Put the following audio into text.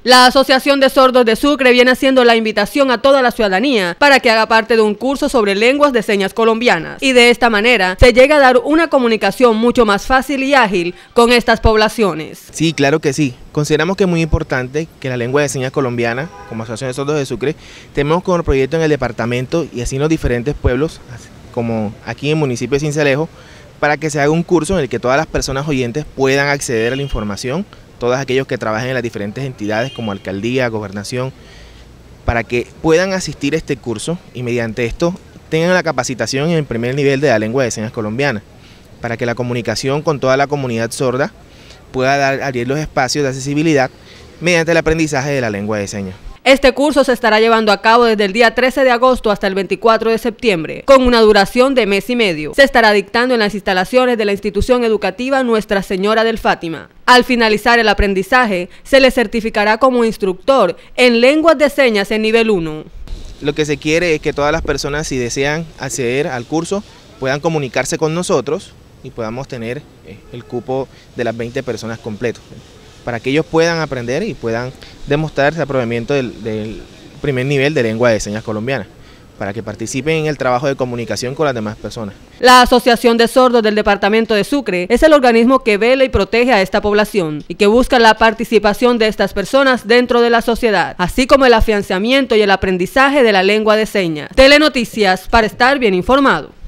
La Asociación de Sordos de Sucre viene haciendo la invitación a toda la ciudadanía para que haga parte de un curso sobre lenguas de señas colombianas y de esta manera se llega a dar una comunicación mucho más fácil y ágil con estas poblaciones. Sí, claro que sí. Consideramos que es muy importante que la lengua de señas colombiana, como Asociación de Sordos de Sucre, tenemos como proyecto en el departamento y así en los diferentes pueblos, como aquí en el municipio de Sincelejo, para que se haga un curso en el que todas las personas oyentes puedan acceder a la información, todos aquellos que trabajen en las diferentes entidades como alcaldía, gobernación, para que puedan asistir a este curso y mediante esto tengan la capacitación en el primer nivel de la lengua de señas colombiana, para que la comunicación con toda la comunidad sorda pueda abrir los espacios de accesibilidad mediante el aprendizaje de la lengua de señas. Este curso se estará llevando a cabo desde el día 13 de agosto hasta el 24 de septiembre, con una duración de mes y medio. Se estará dictando en las instalaciones de la institución educativa Nuestra Señora del Fátima. Al finalizar el aprendizaje, se le certificará como instructor en lenguas de señas en nivel 1. Lo que se quiere es que todas las personas, si desean acceder al curso, puedan comunicarse con nosotros y podamos tener el cupo de las 20 personas completo, para que ellos puedan aprender y puedan demostrar ese aprovechamiento del primer nivel de lengua de señas colombiana, para que participen en el trabajo de comunicación con las demás personas. La Asociación de Sordos del Departamento de Sucre es el organismo que vela y protege a esta población y que busca la participación de estas personas dentro de la sociedad, así como el afianzamiento y el aprendizaje de la lengua de señas. Telenoticias, para estar bien informado.